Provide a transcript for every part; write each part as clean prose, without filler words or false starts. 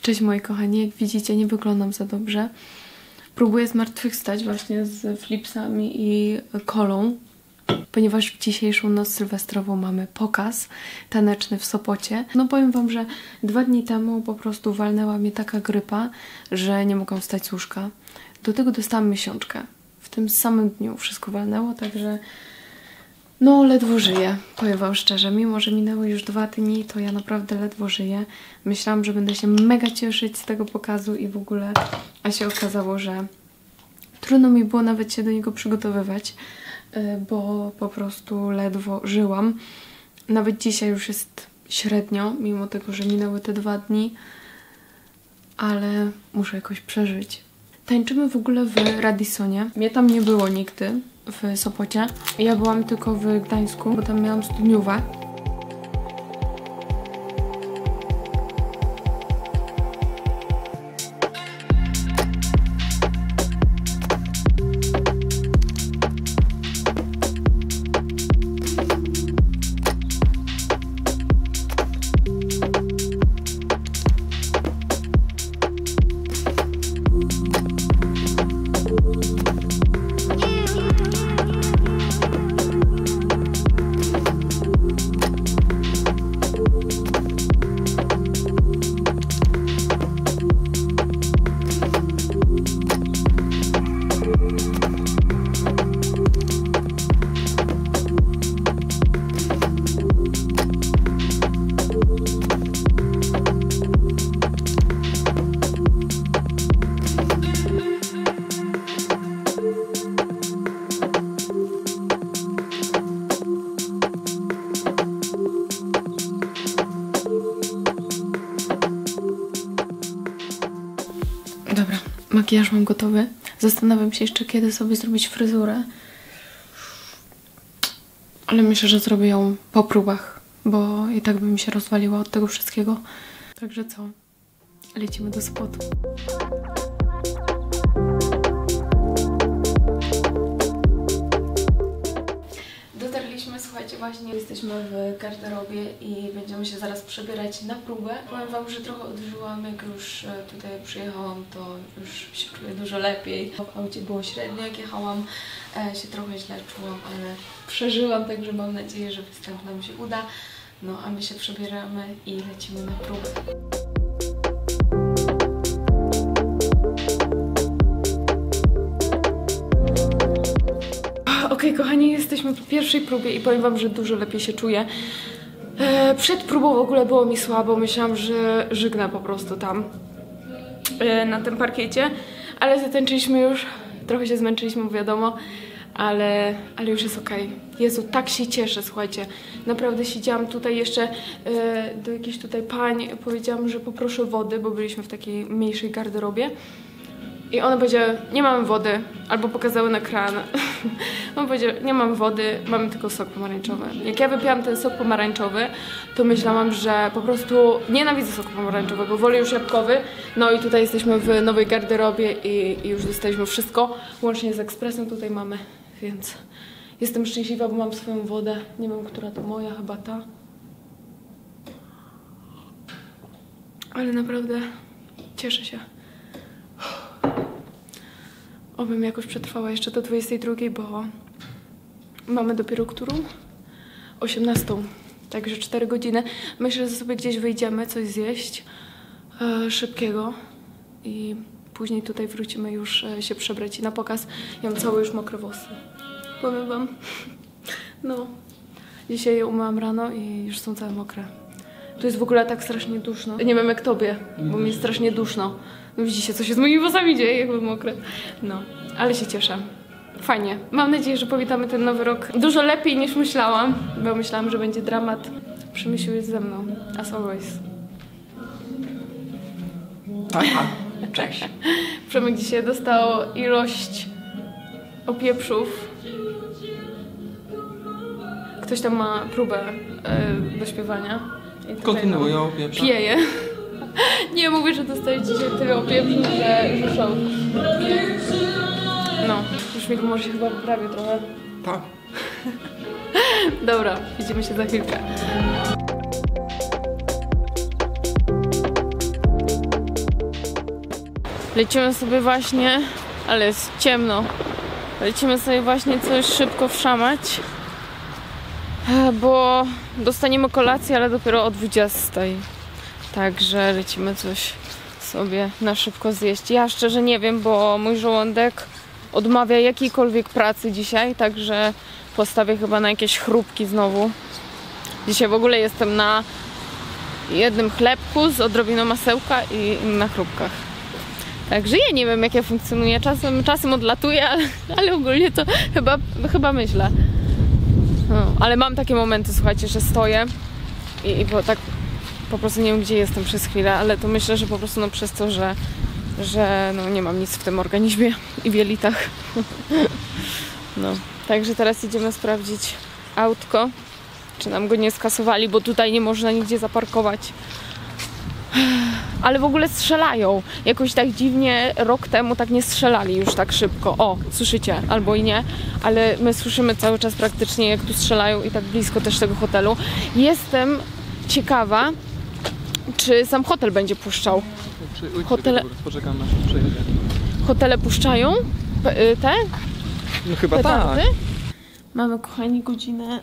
Cześć moi kochani, jak widzicie nie wyglądam za dobrze. Próbuję zmartwychwstać właśnie z flipsami i kolą, ponieważ w dzisiejszą noc sylwestrową mamy pokaz taneczny w Sopocie. No powiem wam, że 2 dni temu po prostu walnęła mnie taka grypa, że nie mogłam wstać z łóżka. Do tego dostałam miesiączkę. W tym samym dniu wszystko walnęło, także no ledwo żyję, powiem wam szczerze. Mimo że minęły już 2 dni, to ja naprawdę ledwo żyję. Myślałam, że będę się mega cieszyć z tego pokazu i w ogóle, a się okazało, że trudno mi było nawet się do niego przygotowywać, bo po prostu ledwo żyłam. Nawet dzisiaj już jest średnio, mimo tego, że minęły te 2 dni, ale muszę jakoś przeżyć. Tańczymy w ogóle w Radisonie. Mnie tam nie było nigdy w Sopocie. Ja byłam tylko w Gdańsku, bo tam miałam studniówę. Dobra, makijaż mam gotowy. Zastanawiam się jeszcze, kiedy sobie zrobić fryzurę. Ale myślę, że zrobię ją po próbach, bo i tak by mi się rozwaliła od tego wszystkiego. Także co? Lecimy do Sopotu. Słuchajcie, właśnie jesteśmy w garderobie i będziemy się zaraz przebierać na próbę. Powiem wam, że trochę odżyłam, jak już tutaj przyjechałam, to już się czuję dużo lepiej. W aucie było średnio, jak jechałam, się trochę źle czułam, ale przeżyłam, także mam nadzieję, że występ nam się uda. No a my się przebieramy i lecimy na próbę. Okej, kochani, jesteśmy po pierwszej próbie i powiem wam, że dużo lepiej się czuję. Przed próbą w ogóle było mi słabo, myślałam, że żygnę po prostu tam na tym parkiecie, ale zatańczyliśmy już, trochę się zmęczyliśmy, bo wiadomo, ale już jest okej. Jezu, tak się cieszę, słuchajcie, naprawdę siedziałam tutaj jeszcze do jakiejś tutaj pań, powiedziałam, że poproszę wody, bo byliśmy w takiej mniejszej garderobie. I ona powiedziała, nie mamy wody, albo pokazały na kran. On powiedział, nie mam wody, mamy tylko sok pomarańczowy. Jak ja wypiłam ten sok pomarańczowy, to myślałam, że po prostu nienawidzę soku pomarańczowego, wolę już jabłkowy. No i tutaj jesteśmy w nowej garderobie i już dostaliśmy wszystko, łącznie z ekspresem tutaj mamy, więc jestem szczęśliwa, bo mam swoją wodę. Nie wiem, która to moja, chyba ta. Ale naprawdę cieszę się. Obym jakoś przetrwała jeszcze do 22, bo mamy dopiero którą? 18. Także 4 godziny. Myślę, że sobie gdzieś wyjdziemy, coś zjeść szybkiego i później tutaj wrócimy już się przebrać i na pokaz. Ja mam całe już mokre włosy. Powiem wam. No. Dzisiaj je umyłam rano i już są całe mokre. Tu jest w ogóle tak strasznie duszno. Nie wiem jak tobie, bo mi jest strasznie duszno. No widzicie, co się z moimi włosami dzieje, jakby mokre. No, ale się cieszę. Fajnie. Mam nadzieję, że powitamy ten nowy rok dużo lepiej niż myślałam, bo myślałam, że będzie dramat. Przemyśl jest ze mną, as always. Aha, cześć. Przemek dzisiaj dostał ilość opieprzów. Ktoś tam ma próbę do śpiewania. Kontynuuję opieprza. Pieje. Nie mówię, że dostałeś dzisiaj tyle opieprzów, że szok. No, już mi może się chyba poprawi trochę. Tak. Dobra, widzimy się za chwilkę. Lecimy sobie właśnie, ale jest ciemno. Lecimy sobie właśnie coś szybko wszamać, bo dostaniemy kolację, ale dopiero o 20. Także lecimy coś sobie na szybko zjeść. Ja szczerze nie wiem, bo mój żołądek odmawia jakiejkolwiek pracy dzisiaj, także postawię chyba na jakieś chrupki znowu. Dzisiaj w ogóle jestem na jednym chlebku z odrobiną masełka i na chrupkach. Także ja nie wiem, jak ja funkcjonuję. Czasem odlatuję, ale ogólnie to chyba myślę. No, ale mam takie momenty, słuchajcie, że stoję i bo tak po prostu nie wiem, gdzie jestem przez chwilę, ale to myślę, że po prostu no, przez to, że no, nie mam nic w tym organizmie i w jelitach. No, także teraz idziemy sprawdzić autko, czy nam go nie skasowali, bo tutaj nie można nigdzie zaparkować. Ale w ogóle strzelają. Jakoś tak dziwnie rok temu tak nie strzelali już tak szybko. O, słyszycie, albo i nie, ale my słyszymy cały czas praktycznie, jak tu strzelają i tak blisko też tego hotelu. Jestem ciekawa, czy sam hotel będzie puszczał. Poczekam, aż przejedzie. Hotele puszczają te? No chyba petardy? tak. Mamy, kochani, godzinę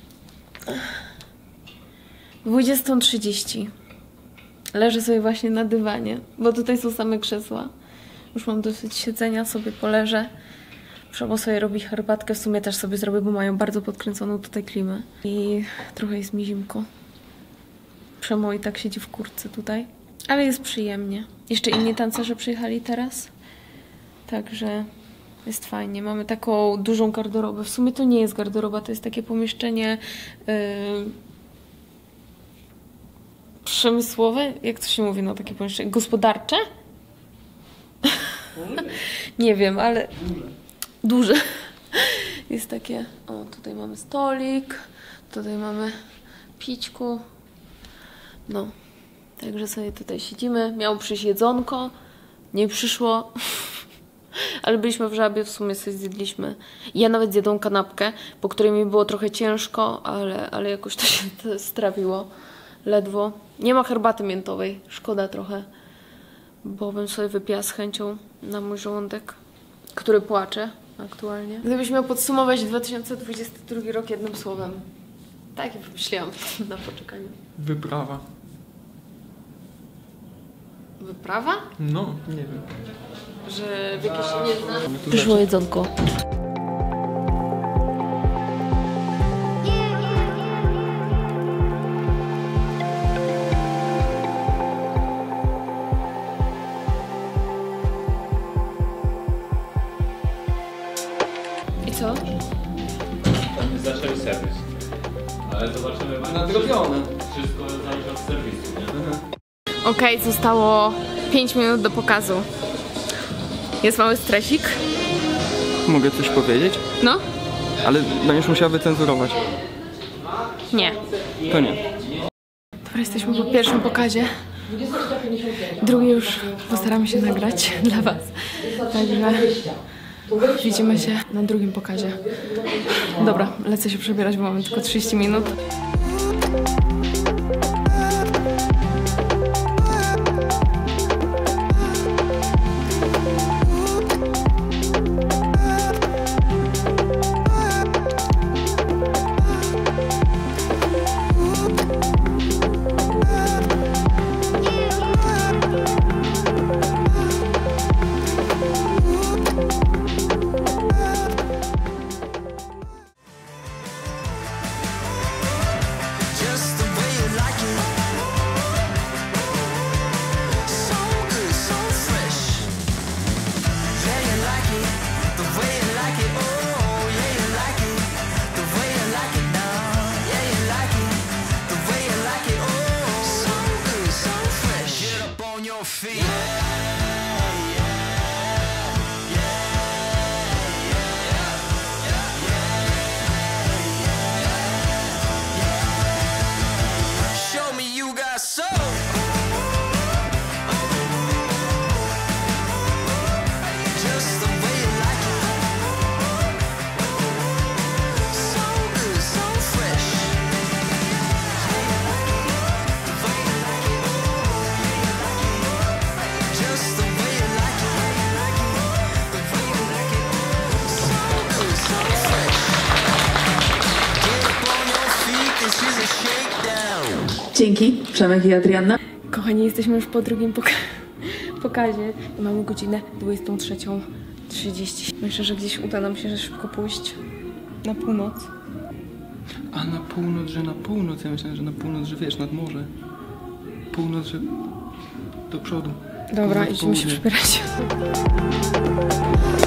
20:30. Leżę sobie właśnie na dywanie, bo tutaj są same krzesła. Już mam dosyć siedzenia, sobie poleżę. Przemo sobie robi herbatkę, w sumie też sobie zrobię, bo mają bardzo podkręconą tutaj klimę. I trochę jest mi zimko. Przemo i tak siedzi w kurtce tutaj. Ale jest przyjemnie. Jeszcze inni tancerze przyjechali teraz. Także jest fajnie. Mamy taką dużą garderobę. W sumie to nie jest garderoba, to jest takie pomieszczenie przemysłowe. Jak to się mówi, no takie pomieszczenie? Gospodarcze? Nie wiem, ale duże. Jest takie... O, tutaj mamy stolik. Tutaj mamy pićku. No. Także sobie tutaj siedzimy. Miało przyjść jedzonko. Nie przyszło. Ale byliśmy w Żabie, w sumie sobie zjedliśmy. Ja nawet zjadłam kanapkę, po której mi było trochę ciężko, ale jakoś to się strawiło. Ledwo. Nie ma herbaty miętowej. Szkoda trochę. Bo bym sobie wypiła z chęcią na mój żołądek, który płacze aktualnie. Gdybyś miał podsumować 2022 rok jednym słowem. Tak jak wymyśliłam na poczekaniu. Wyprawa. Wyprawa? No, nie wiem. Że w jakieś nieznane... Przyszło jedzonko. I co? Tam zaczęli serwis. Ale zobaczymy... Nadrobione. Wszystko zależy od serwisu, nie? Okej, zostało 5 minut do pokazu. Jest mały stresik. Mogę coś powiedzieć? No? Ale będziesz musiała wycenzurować. Nie. To nie. Dobra, jesteśmy po pierwszym pokazie. Drugi już postaramy się nagrać dla was. Także widzimy się na drugim pokazie. Dobra, lecę się przebierać, bo mamy tylko 30 minut. Dzięki, Przemek i Adrianna. Kochani, jesteśmy już po drugim pokazie i mamy godzinę 23:30. Myślę, że gdzieś uda nam się szybko pójść na północ. A na północ, że na północ? Ja myślałem, że na północ, że wiesz, nad morze. Północ, że do przodu. Dobra, Północ, idziemy się południe. przybierać.